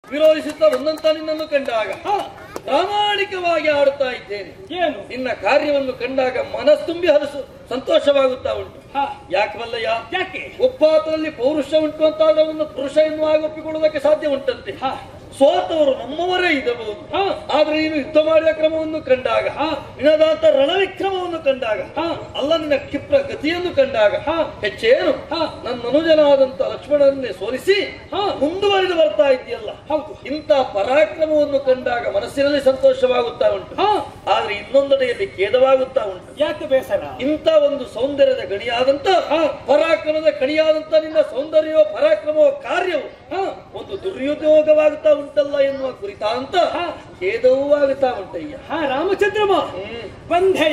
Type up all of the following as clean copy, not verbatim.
ವಿರೋಧಿಸುತ್ತಾ ಬಂದಂತ ನಿನ್ನನ್ನು ಕಂಡಾಗ ಪ್ರಾಮಾಣಿಕವಾಗಿ ಆಡುತ್ತಾ ಇದ್ದೇನೆ. ಏನು ನಿನ್ನ ಕಾರ್ಯವನ್ನು ಕಂಡಾಗ ಮನಸ್ತುಂಬಿ ಹಲಸು ಸಂತೋಷವಾಗುತ್ತಾ ಉಂಟು. ಯಾಕವಲ್ಲಯ್ಯ? ಯಾಕೆ? ಒಬ್ಬಾತನಲ್ಲಿ ಪೌರುಷ ಉಂಟು ಅಂತಾದವನ್ನು ಪುರುಷ ಎನ್ನುವಾಗ ಒಪ್ಪಿಕೊಳ್ಳುವುದಕ್ಕೆ ಸಾಧ್ಯ ಉಂಟಂತೆ. ಸೋತವರು ನಮ್ಮವರೇ ಇರಬಹುದು. ಆದ್ರೆ ನೀನು ಯುದ್ಧ ಮಾಡಿದ ಕ್ರಮವನ್ನು ಕಂಡಾಗ, ನಿನ್ನದಾತ ರಣವಿಕ್ರಮವನ್ನು ಕಂಡಾಗ, ಅಲ್ಲ ನಿನ್ನ ಕ್ಷಿಪ್ರ ಗತಿಯನ್ನು ಕಂಡಾಗ ಹೆಚ್ಚೇನು ನನ್ನ ಅನುಜನಾದಂತ ಲಕ್ಷ್ಮಣನ್ನೇ ಸೋಲಿಸಿ ಮುಂದುವರಿದು ಬರ್ತಾ ಇದೆಯಲ್ಲ. ಹೌದು, ಇಂಥ ಪರಾಕ್ರಮವನ್ನು ಕಂಡಾಗ ಮನಸ್ಸಿನಲ್ಲಿ ಸಂತೋಷವಾಗುತ್ತಾ ಉಂಟು. ಆದ್ರೆ ಇನ್ನೊಂದೆಡೆಯಲ್ಲಿ ಖೇದವಾಗುತ್ತಾ ಉಂಟು. ಯಾಕೆ ಬೇಸರ? ಇಂಥ ಒಂದು ಸೌಂದರ್ಯದ ಗಣಿಯಾದಂತ ಪರಾಕ್ರಮದ ಕಣಿಯಾದಂತ ನಿನ್ನ ಸೌಂದರ್ಯವೋ ಪರಾಕ್ರಮವೋ ಕಾರ್ಯವೋ ಒಂದು ದುರ್ಯೋಗವಾಗುತ್ತಾ ಉಂಟಲ್ಲ ಎನ್ನುವ ಕುರಿತಾಂತ ಖೇದವೂ ಆಗುತ್ತಾ ಉಂಟಯ್ಯ. ರಾಮಚಂದ್ರಮ ಬಂಧೆಯ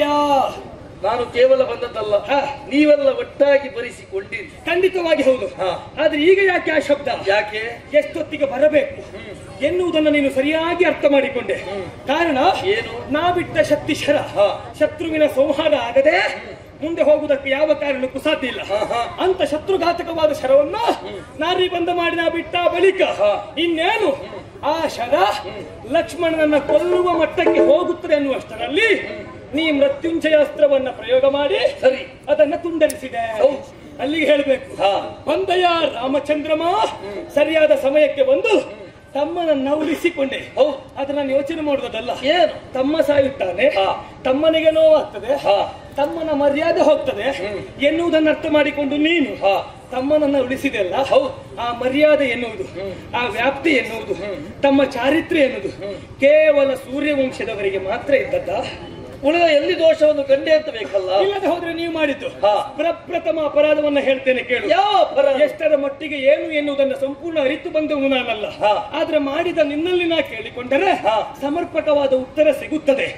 ನಾನು ಕೇವಲ ಬಂದದ್ದಲ್ಲ, ನೀವೆಲ್ಲ ಒಟ್ಟಾಗಿ ಬರಿಸಿಕೊಂಡಿರಿ. ಖಂಡಿತವಾಗಿ ಹೌದು. ಆದ್ರೆ ಈಗ ಯಾಕೆ ಆ ಶಬ್ದ? ಯಾಕೆ? ಎಷ್ಟೊತ್ತಿಗೆ ಬರಬೇಕು ಎನ್ನುವುದನ್ನು ನೀನು ಸರಿಯಾಗಿ ಅರ್ಥ ಮಾಡಿಕೊಂಡೆ. ಕಾರಣ ಏನು? ನಾ ಬಿಟ್ಟ ಶಕ್ತಿ ಶರ ಶತ್ರುವಿನ ಸಂಹಾರ ಆಗದೆ ಮುಂದೆ ಹೋಗುವುದಕ್ಕೆ ಯಾವ ಕಾರಣಕ್ಕೂ ಸಾಧ್ಯ ಇಲ್ಲ. ಅಂತ ಶತ್ರುಘಾತಕವಾದ ಶರವನ್ನ ನಾರಿ ಬಂದ ಮಾಡಿ ನಾ ಬಿಟ್ಟ ಬಳಿಕ ಇನ್ನೇನು ಆ ಶರ ಲಕ್ಷ್ಮಣನನ್ನ ಕೊಲ್ಲುವ ಮಟ್ಟಕ್ಕೆ ಹೋಗುತ್ತದೆ ಎನ್ನುವಷ್ಟರಲ್ಲಿ ನೀ ಮೃತ್ಯುಂಜಯಾಸ್ತ್ರವನ್ನ ಪ್ರಯೋಗ ಮಾಡಿ ಸರಿ ಅದನ್ನ ತುಂಡರಿಸಿದೆ. ಅಲ್ಲಿಗೆ ಹೇಳಬೇಕು, ಬಂದಯ ರಾಮಚಂದ್ರಮ ಸರಿಯಾದ ಸಮಯಕ್ಕೆ ಬಂದು ತಮ್ಮನನ್ನ ಉಳಿಸಿಕೊಂಡೆ. ಅದು ನಾನು ಯೋಚನೆ ಮಾಡುವುದಲ್ಲ. ಏನು? ತಮ್ಮ ಸಾಯುತ್ತಾನೆ, ತಮ್ಮನಿಗೆ ನೋವಾಗ್ತದೆ, ತಮ್ಮನ ಮರ್ಯಾದೆ ಹೋಗ್ತದೆ ಎನ್ನುವುದನ್ನು ಅರ್ಥ ಮಾಡಿಕೊಂಡು ನೀನು ತಮ್ಮನನ್ನ ಉಳಿಸಿದೆ ಅಲ್ಲ. ಆ ಮರ್ಯಾದೆ ಎನ್ನುವುದು, ಆ ವ್ಯಾಪ್ತಿ ಎನ್ನುವುದು, ತಮ್ಮ ಚಾರಿತ್ರ್ಯ ಎನ್ನುವುದು ಕೇವಲ ಸೂರ್ಯವಂಶದವರಿಗೆ ಮಾತ್ರ ಇದ್ದದ್ದ? ಉಳಿದ ಎಲ್ಲಿ ದೋಷವನ್ನು ಕಂಡೆ ಅಂತ ಬೇಕಲ್ಲ. ಇಲ್ಲದೆ ಹೋದ್ರೆ ನೀವು ಮಾಡಿದ್ದು ಪ್ರಪ್ರಥಮ ಅಪರಾಧವನ್ನ ಹೇಳ್ತೇನೆ ಕೇಳು. ಯಾವ ಅಪರಾಧ? ಎಷ್ಟರ ಮಟ್ಟಿಗೆ ಏನು ಎನ್ನುವುದನ್ನು ಸಂಪೂರ್ಣ ಅರಿತು ಬಂದವನು ನಾನಲ್ಲ. ಆದ್ರೆ ಮಾಡಿದ ನಿನ್ನಲ್ಲಿ ನಾ ಕೇಳಿಕೊಂಡರೆ ಸಮರ್ಪಕವಾದ ಉತ್ತರ ಸಿಗುತ್ತದೆ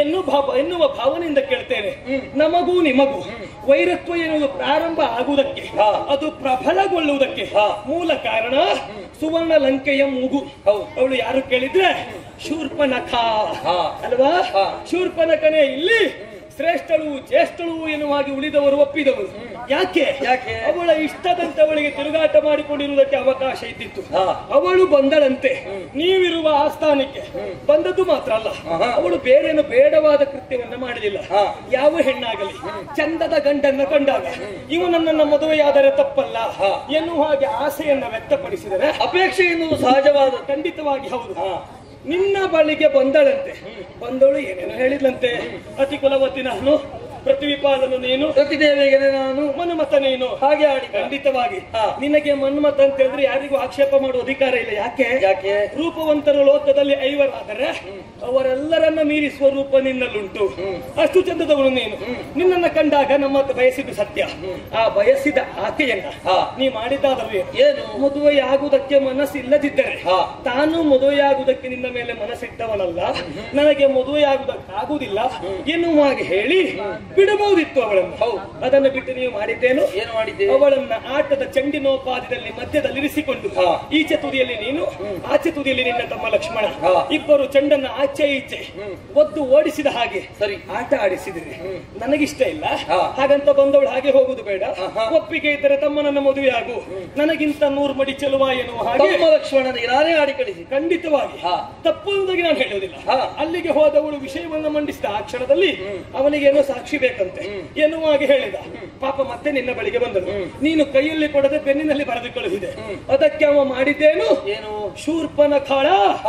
ಎನ್ನುವ ಭಾವನೆಯಿಂದ ಕೇಳ್ತೇನೆ. ನಮಗೂ ನಿಮಗೂ ವೈರತ್ವ ಎನ್ನುವುದು ಪ್ರಾರಂಭ ಆಗುವುದಕ್ಕೆ, ಅದು ಪ್ರಬಲಗೊಳ್ಳುವುದಕ್ಕೆ ಮೂಲ ಕಾರಣ ಸುವರ್ಣ ಲಂಕೆಯ ಮೂಗು. ಅವಳು ಯಾರು ಕೇಳಿದ್ರೆ ಶೂರ್ಪನಖ ಅಲ್ವಾ? ಶೂರ್ಪನಖನೇ ಇಲ್ಲಿ ಶ್ರೇಷ್ಠಳು ಜ್ಯೇಷ್ಠಳು ಎನ್ನುವಾಗಿ ಉಳಿದವರು ಒಪ್ಪಿದವರು. ಯಾಕೆ? ಅವಳ ಇಷ್ಟದಂತೆ ಅವಳಿಗೆ ತಿರುಗಾಟ ಮಾಡಿಕೊಂಡಿರುವುದಕ್ಕೆ ಅವಕಾಶ ಇದ್ದಿತ್ತು. ಅವಳು ಬಂದಳಂತೆ ನೀವಿರುವ ಆಸ್ಥಾನಕ್ಕೆ. ಬಂದದ್ದು ಮಾತ್ರ ಅಲ್ಲ, ಅವಳು ಬೇರೇನು ಬೇಡವಾದ ಕೃತ್ಯವನ್ನ ಮಾಡಲಿಲ್ಲ. ಯಾವ ಹೆಣ್ಣಾಗಲಿ ಚಂದದ ಗಂಡನ್ನ ಕಂಡಾಗ ಇವನನ್ನ ಮದುವೆಯಾದರೆ ತಪ್ಪಲ್ಲ ಎನ್ನುವ ಹಾಗೆ ಆಸೆಯನ್ನ ವ್ಯಕ್ತಪಡಿಸಿದರೆ ಅಪೇಕ್ಷೆ ಎನ್ನುವುದು ಸಹಜವಾದ. ಖಂಡಿತವಾಗಿ ಹೌದು. ನಿನ್ನ ಬಳಿಗೆ ಬಂದಳಂತೆ. ಬಂದವಳು ಏನೇನು ಹೇಳಿದ್ಲಂತೆ, ಅತಿ ಕುಲವತಿ ನಾನು, ಪ್ರತಿವಿಪಾದನು ನೀನು, ಪ್ರತಿದೇವಿಗೆ ನಾನು, ಮನ್ಮತ ನೀನು, ಹಾಗೆ ಆಡಿ. ಖಂಡಿತವಾಗಿ ನಿನಗೆ ಮನ್ಮತ ಅಂತ ಹೇಳಿದ್ರೆ ಯಾರಿಗೂ ಆಕ್ಷೇಪ ಮಾಡುವ ಅಧಿಕಾರ ಇಲ್ಲ. ಯಾಕೆ? ರೂಪವಂತರು ಲೋಕದಲ್ಲಿ ಐವರಾದರೆ ಅವರೆಲ್ಲರನ್ನ ಮೀರಿಸುವ ರೂಪ ನಿನ್ನಲ್ಲುಂಟು. ಅಷ್ಟು ಚಂದದವಳು ನೀನು. ನಿನ್ನನ್ನ ಕಂಡಾಗ ನಮ್ಮ ಬಯಸಿದ್ದು ಸತ್ಯ. ಆ ಬಯಸಿದ ಆಕೆಯನ್ನ ನೀ ಮಾಡಿದ್ದಾದರೂ ಏನು? ಮದುವೆಯಾಗುವುದಕ್ಕೆ ಮನಸ್ಸಿಲ್ಲದಿದ್ದರೆ ತಾನು ಮದುವೆಯಾಗುವುದಕ್ಕೆ ನಿನ್ನ ಮೇಲೆ ಮನಸ್ಸಿಟ್ಟವನಲ್ಲ, ನನಗೆ ಮದುವೆಯಾಗುವುದಕ್ಕಾಗುವುದಿಲ್ಲ ಎನ್ನುವ ಹಾಗೆ ಹೇಳಿ ಬಿಡಬಹುದಿತ್ತು ಅವಳನ್ನು. ಅದನ್ನು ಬಿಟ್ಟು ನೀವು ಮಾಡಿದ್ದೇನು? ಏನು ಮಾಡಿದ್ದೆ? ಅವಳನ್ನ ಆಟದ ಚೆಂಡಿನೋಪಾದಿಯಲ್ಲಿ ಮಧ್ಯದಲ್ಲಿರಿಸಿಕೊಂಡು ಈಚೆ ತುದಿಯಲ್ಲಿ ನೀನು, ಆಚೆ ತುದಿಯಲ್ಲಿ ನಿನ್ನ ತಮ್ಮ ಲಕ್ಷ್ಮಣ, ಇಬ್ಬರು ಚೆಂಡನ್ನ ಆಚೆ ಈಚೆ ಒದ್ದು ಓಡಿಸಿದ ಹಾಗೆ ಸರಿ ಆಟ ಆಡಿಸಿದಿರಿ. ನನಗಿಷ್ಟ ಇಲ್ಲ, ಹಾಗಂತ ಬಂದವಳು ಹಾಗೆ ಹೋಗುದು ಬೇಡ. ಒಪ್ಪಿಗೆ ಇದ್ದರೆ ತಮ್ಮನನ್ನ ಮದುವೆ ಆಗು, ನನಗಿಂತ 100 ಮಡಿ ಚೆಲುವ ಎನ್ನುವ ಹಾಗೆ ಲಕ್ಷ್ಮಣನಿಗೆ ನಾನೇ ಆಡಿ ಕಳಿಸಿ. ಖಂಡಿತವಾಗಿ ತಪ್ಪುವುದಾಗಿ ನಾನು ಹೇಳುವುದಿಲ್ಲ. ಅಲ್ಲಿಗೆ ಹೋದವಳು ವಿಷಯವನ್ನು ಮಂಡಿಸಿದ ಆ ಕ್ಷಣದಲ್ಲಿ ಅವನಿಗೇನೋ ಸಾಕ್ಷಿ ಬೇಕಂತೆ ಎನ್ನುವ ಹಾಗೆ ಹೇಳಿದ. ಪಾಪ ಮತ್ತೆ ನಿನ್ನ ಬಳಿಗೆ ಬಂದನು. ನೀನು ಕೈಯಲ್ಲಿ ಕೊಡದೆ ಬೆನ್ನಿನಲ್ಲಿ ಬರೆದು ಕಳುಹಿದೆ. ಅದಕ್ಕೆ ಅವ ಮಾಡಿದ್ದೇನು? ಏನು? ಶೂರ್ಪನಖಳ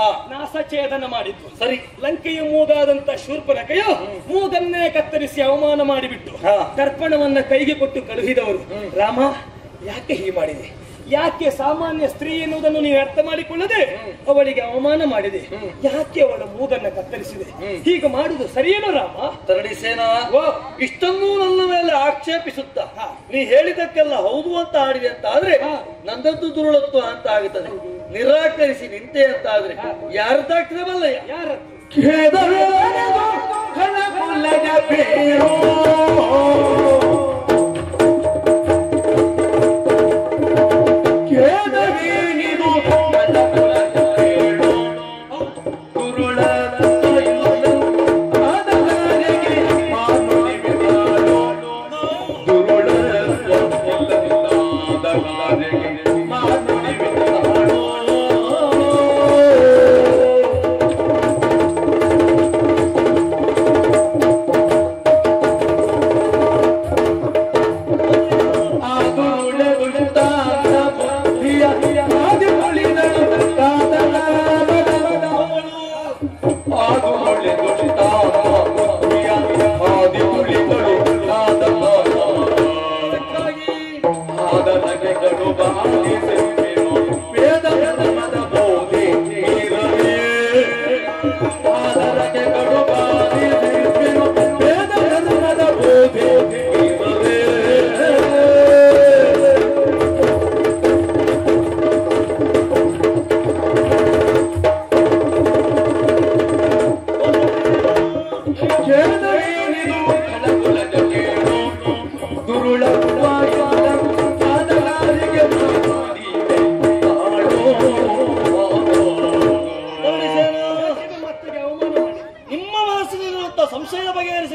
ನಾಸಛೇದನ ಮಾಡಿದ್ದು. ಸರಿ, ಲಂಕೆಯ ಮೂಗಾದಂತ ಶೂರ್ಪನಖೆಯ ಮೂಗನ್ನೇ ಕತ್ತರಿಸಿ ಅವಮಾನ ಮಾಡಿಬಿಟ್ಟು ದರ್ಪಣವನ್ನ ಕೈಗೆ ಕೊಟ್ಟು ಕಳುಹಿದವರು. ರಾಮ, ಯಾಕೆ ಹೀಗೆ ಮಾಡಿದೆ? ಯಾಕೆ ಸಾಮಾನ್ಯ ಸ್ತ್ರೀ ಎನ್ನುವುದನ್ನು ನೀವು ಅರ್ಥ ಮಾಡಿಕೊಳ್ಳದೆ ಅವಳಿಗೆ ಅವಮಾನ ಮಾಡಿದೆ? ಯಾಕೆ ಅವಳ ಮೂಗನ್ನ ಕತ್ತರಿಸಿದೆ? ಹೀಗೆ ಮಾಡುವುದು ಸರಿಯೇನೋ ರಾಮ? ತರಡಿಸೇನಾ ಇಷ್ಟನ್ನೂ ನನ್ನ ಮೇಲೆ ಆಕ್ಷೇಪಿಸುತ್ತಾ ನೀ ಹೇಳಿದಕ್ಕೆಲ್ಲ ಹೌದು ಅಂತ ಆಡಿದೆ ಅಂತ ಆದ್ರೆ ನನ್ನದ್ದು ದುರುಳತ್ವ ಅಂತ ಆಗುತ್ತದೆ. ನಿರಾಕರಿಸಿ ನಿಂತೆ ಅಂತ ಆದ್ರೆ ಯಾರ್ದಾಗ್ತದೆ ಬಲ್ಲಯ್ಯ? ಯಾರದ್ದು?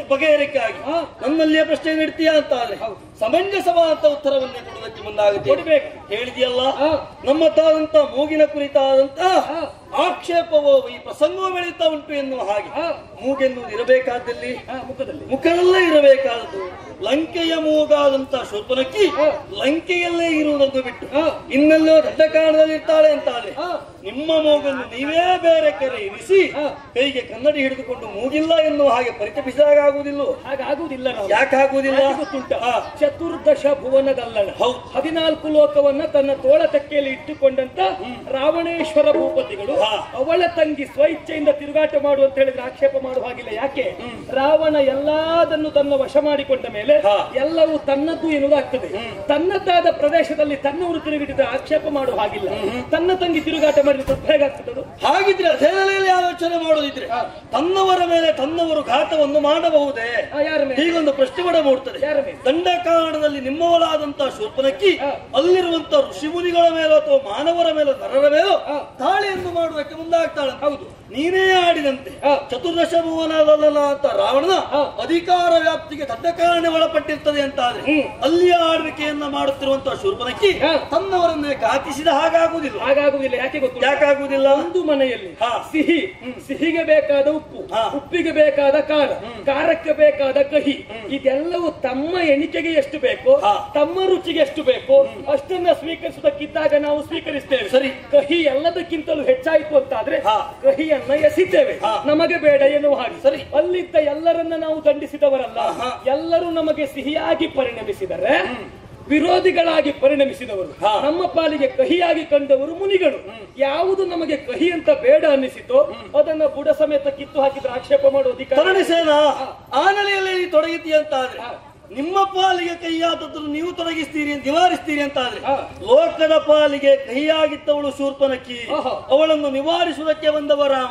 ಬಗೆಹರಿಕೆಯಾಗಿ ನನ್ನಲ್ಲಿಯೇ ಪ್ರಶ್ನೆ ಇಡ್ತೀಯಾ ಅಂತ ಆದ್ರೆ ಸಮಂಜಸವಾದ ಉತ್ತರವನ್ನೇ ಕೊಡುವುದಕ್ಕೆ ಮುಂದಾಗುತ್ತೆ. ಹೇಳಿದೆಯಲ್ಲ, ನಮ್ಮದಾದಂತ ಮೂಗಿನ ಕುರಿತಾದಂತ ಆಕ್ಷೇಪವೋ ಈ ಪ್ರಸಂಗವೂ ಬೆಳೀತಾ ಉಂಟು ಎನ್ನುವ ಹಾಗೆ ಮೂಗೆನ್ನುವುದು ಇರಬೇಕಾದಲ್ಲಿ ಮುಖದಲ್ಲೇ ಇರಬೇಕಾದದ್ದು. ಲಂಕೆಯ ಮೂಗಾದಂತ ಶೂರ್ಪನಖಿ ಲಂಕೆಯಲ್ಲೇ ಇರುವುದನ್ನು ಬಿಟ್ಟು ಇನ್ನೆಲ್ಲೋ ದೊಡ್ಡ ಕಾರಣದಲ್ಲಿ ಇರ್ತಾಳೆ ಅಂತ ಆದ್ರೆ ನಿಮ್ಮ ಮೂಗನ್ನು ನೀವೇ ಬೇರೆ ಕೆರೆ ಇರಿಸಿ ಕೈಗೆ ಕನ್ನಡಿ ಹಿಡಿದುಕೊಂಡು ಮೂಗಿಲ್ಲ ಎನ್ನುವ ಹಾಗೆ ಪರಿತಪಿಸಿದಾಗ ಆಗುವುದಿಲ್ಲ. ಹಾಗಾಗುವುದಿಲ್ಲ. ಯಾಕೆ ಆಗುವುದಿಲ್ಲ ಗೊತ್ತುಂಟ? ಚತುರ್ದಶ ಭುವನದಲ್ಲಣ 14 ಲೋಕವನ್ನ ತನ್ನ ತೋಳ ತೆಕ್ಕೆಯಲ್ಲಿ ಇಟ್ಟುಕೊಂಡಂತ ರಾವಣೇಶ್ವರ ಭೂಪತಿಗಳು ಅವಳ ತಂಗಿ ಸ್ವಇಚ್ಛೆಯಿಂದ ತಿರುಗಾಟ ಮಾಡು ಅಂತ ಹೇಳಿದ್ರೆ ಆಕ್ಷೇಪ ಮಾಡುವ ಹಾಗಿಲ್ಲ. ಯಾಕೆ? ರಾವಣ ಎಲ್ಲದನ್ನು ತನ್ನ ವಶ ಮಾಡಿಕೊಂಡ ಮೇಲೆ ಎಲ್ಲವೂ ತನ್ನದ್ದು ಎನ್ನುವುದಾಗ್ತದೆ. ತನ್ನದಾದ ಪ್ರದೇಶದಲ್ಲಿ ತನ್ನವರು ತಿರುಗಿಟ್ಟಿದ್ರೆ ಆಕ್ಷೇಪ ಮಾಡುವ ಹಾಗಿಲ್ಲ. ತನ್ನ ತಂಗಿ ತಿರುಗಾಟ ಮಾಡಿದ್ರೆ ಹೇಗಾಗ್ತದೆ? ಹಾಗಿದ್ರೆ ಅಧೇನಲ್ಲಿ ಆಲೋಚನೆ ಮಾಡೋದಿದ್ರೆ ತನ್ನವರ ಮೇಲೆ ತನ್ನವರು ಘಾತವನ್ನು ಮಾಡಬಹುದೇ? ಹೀಗೊಂದು ಪ್ರಶ್ನೆ ಕೂಡ ಮೂಡ್ತದೆ. ದಂಡಕಾರಣದಲ್ಲಿ ನಿಮ್ಮವಳಾದಂತಹ ಶೂರ್ಪನಖಿ ಅಲ್ಲಿರುವಂತ ಋಷಿಮುನಿಗಳ ಮೇಲೋ ಅಥವಾ ಮಾನವರ ಮೇಲೋ ನರರ ಮೇಲೋ ದಾಳಿಯನ್ನು ಮಾಡುವುದಕ್ಕೆ ಮುಂದಾಗ್ತಾಳೆ. ಹೌದು, ನೀನೇ ಆಡಿದಂತೆ ಚತುರ್ದಶ ಭುವನದಲ್ಲ ಅಂತ ರಾವಣನ ಅಧಿಕಾರ ವ್ಯಾಪ್ತಿಗೆ ದಂಡಕಾರಣ ಒಳಪಟ್ಟಿರ್ತದೆ ಅಂತ ಆದ್ರೆ ಅಲ್ಲಿಯ ಆಳ್ವಿಕೆಯನ್ನ ಮಾಡುತ್ತಿರುವಂತಹ ಶೂರ್ಪನಖಿ ತನ್ನವರನ್ನೇ ಘಾತಿಸಿದ ಹಾಗಾಗುವುದಿಲ್ಲ. ಯಾಕೆ ಗೊತ್ತು? ಯಾಕಾಗುವುದಿಲ್ಲ? ಒಂದು ಮನೆಯಲ್ಲಿ ಸಿಹಿಗೆ ಬೇಕಾದ ಉಪ್ಪು, ಉಪ್ಪಿಗೆ ಬೇಕಾದ ಖಾರ, ಖಾರಕ್ಕೆ ಬೇಕಾದ ಕಹಿ, ಇದೆಲ್ಲವೂ ತಮ್ಮ ಎಣಿಕೆಗೆ ಎಷ್ಟು ಬೇಕೋ, ತಮ್ಮ ರುಚಿಗೆ ಎಷ್ಟು ಬೇಕೋ ಅಷ್ಟನ್ನ ಸ್ವೀಕರಿಸುವುದಕ್ಕಿದ್ದಾಗ ನಾವು ಸ್ವೀಕರಿಸ್ತೇವೆ. ಸರಿ, ಕಹಿ ಎಲ್ಲದಕ್ಕಿಂತಲೂ ಹೆಚ್ಚಾಯಿತು ಅಂತಾದ್ರೆ ಕಹಿಯನ್ನ ಎಸಿತೇವೆ, ನಮಗೆ ಬೇಡ ಎನ್ನುವ ಹಾಗೆ. ಸರಿ, ಅಲ್ಲಿದ್ದ ಎಲ್ಲರನ್ನ ನಾವು ದಂಡಿಸಿದವರಲ್ಲ, ಎಲ್ಲರೂ ನಮಗೆ ಸಿಹಿಯಾಗಿ ಪರಿಣಮಿಸಿದರೆ ವಿರೋಧಿಗಳಾಗಿ ಪರಿಣಮಿಸಿದವರು, ನಮ್ಮ ಪಾಲಿಗೆ ಕಹಿಯಾಗಿ ಕಂಡವರು ಮುನಿಗಳು. ಯಾವುದು ನಮಗೆ ಕಹಿ ಅಂತ ಬೇಡ ಅನ್ನಿಸಿತೋ ಅದನ್ನ ಬುಡ ಸಮೇತ ಕಿತ್ತು ಹಾಕಿದ್ರೆ ಆಕ್ಷೇಪ ಮಾಡೋ ಅಧಿಕಾರ ಆ ನೆಲೆಯಲ್ಲಿ ತೊಡಗಿದ್ದೀಯ ಅಂತ ಆದ್ರೆ ನಿಮ್ಮ ಪಾಲಿಗೆ ಕಹಿಯಾದದ್ದನ್ನು ನೀವು ತೊಡಗಿಸ್ತೀರಿ ನಿವಾರಿಸ್ತೀರಿ ಅಂತ ಆದ್ರೆ ಲೋಕದ ಪಾಲಿಗೆ ಕಹಿಯಾಗಿದ್ದವಳು ಶೂರ್ಪನಖಿ, ಅವಳನ್ನು ನಿವಾರಿಸುವುದಕ್ಕೆ ಬಂದವ ರಾಮ.